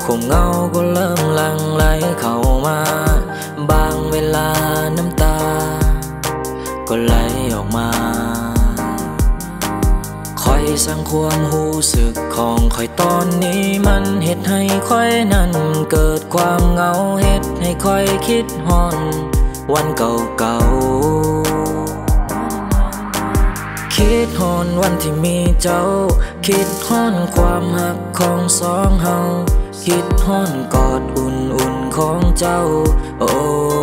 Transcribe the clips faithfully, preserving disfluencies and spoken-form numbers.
มเงาก็เริ่มหลั่งไหลเข้ามาบางเวลาน้ำตาก็ไหลออกมาคอยสร้างความรู้สึกของคอยตอนนี้มันเฮ็ดให้คอยนั้นเกิดความเหงาเฮ็ดให้คอยคิดฮอนวันเก่าๆคิดฮอนวันที่มีเจ้าคิดฮอนความหักของสองเฮาคิดฮอนกอดอุ่นๆของเจ้าโอ้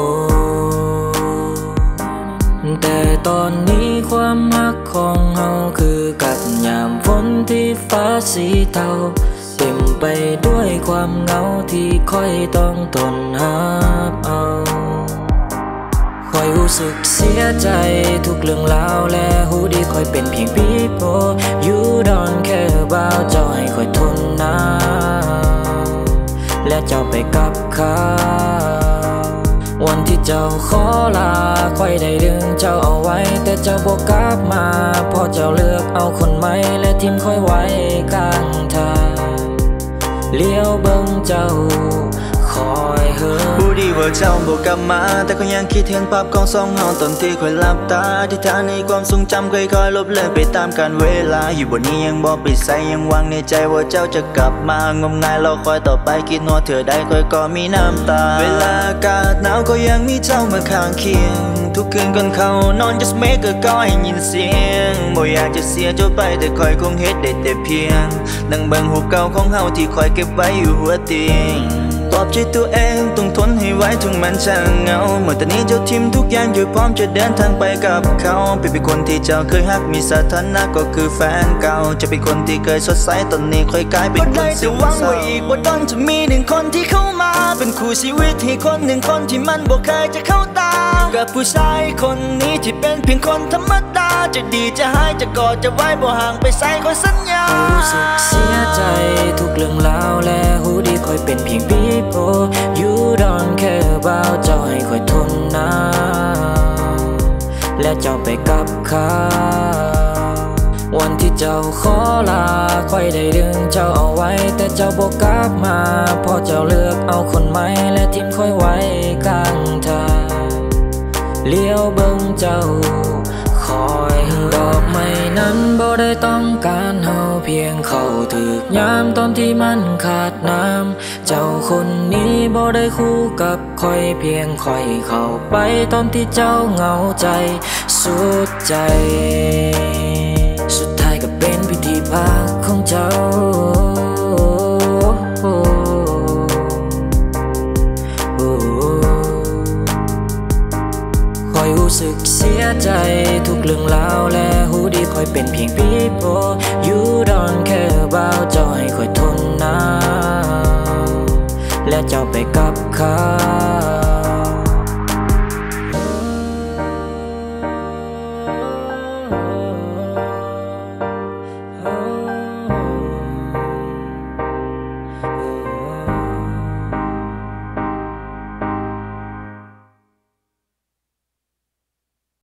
แต่ตอนนี้ความรักของเฮาคือกับยามฝนที่ฟ้าสีเทาเต็มไปด้วยความเหงาที่ค่อยต้องทนหาเอาค่อยรู้สึกเสียใจทุกเรื่องราวและหูดีค่อยเป็นเพียงปีโป้You don't care about เจ้าให้ค่อยทนหนาวและเจ้าไปกับเขาวันที่เจ้าขอลาค่อยได้ดึงเจ้าเอาไว้แต่เจ้าบอกกลับมาพอเจ้าเลือกเอาคนใหม่และทิ้งค่อยไว้กลางทางเลี้ยวเบิ่งเจ้าคอยเฮอผู้ดีว่าเจ้าบอกกลับมาแต่ก็ยังคิดเห็นภาพของสองเฮาตอนที่ค่อยหลับตาที่ท่าในความทรงจำค่อยๆลบเลือนไปตามกาลเวลาอยู่บนนี้ยังบอกไปใส่ยังหวังในใจว่าเจ้าจะกลับมางมงายรอคอยต่อไปคิดนอเธอได้ค่อยก็มีน้ำตาเวลาอากาศหนาวก็ยังมีเจ้ามาข้างเคียงทุกคืนก่อนเข้านอน just make ก็ก็ให้ยินเสียงบ่อยากจะเสียเจ้าไปแต่คอยคงเฮ็ดได้แต่เพียงนั่งเบิ่งรูปเก่าของเฮาที่คอยเก็บไว้อยู่หัวเตียงปลอบใจตัวเองต้องทนให้ไว้ถึงมันช่างเหงาเมื่อตอนนี้เจ้าทิ้มทุกอย่างอยู่พร้อมจะเดินทางไปกับเขาเป็นเป็นคนที่เจ้าเคยฮักมีสถานะก็คือแฟนเก่าจะเป็นคนที่เคยสดใสตอนนี้ค่อยกลายเป็นคนเศร้าบ่ได้จะหวังว่าอีกบ่ต้องจะมีหนึ่งคนที่เข้ามาเป็นคู่ชีวิตให้คนหนึ่งคนที่มันบ่เคยจะเข้าตากับผู้ชายคนนี้ที่เป็นเพียงคนธรรมดาจะดีจะหายจะกอดจะไว้บ่ห่างไปใส่คอยสัญญารู้สึกเสียใจทุกเรื่องราวและหูดีคอยเป็นเพียงปีโป้ You don't care about เจ้าให้คอยทนหนาวและเจ้าไปกับเขาวันที่เจ้าขอลาค่อยได้ดึงเจ้าเอาไว้แต่เจ้าบอกกลับมาพอเจ้าเลือกเอาคนใหม่และทิ้งค่อยไว้กลางทางเลี้ยวเบิ่งเจ้าคอยดอกไม้นั้นบ่ได้ต้องการเฮาเพียงเข้าถึกยามตอนที่มันขาดน้ำเจ้าคนนี้บ่ได้คู่กับคอยเพียงคอยเข้าไปตอนที่เจ้าเหงาใจสุดใจสุดท้ายก็เป็นพิธีพักของเจ้าคอยรู้สึกเสียใจทุกเรื่องราวและหูดีคอยเป็นเพียงปีโป้ You don't care about เจ้าให้คอยทนหนาวและเจ้าไปกับเขา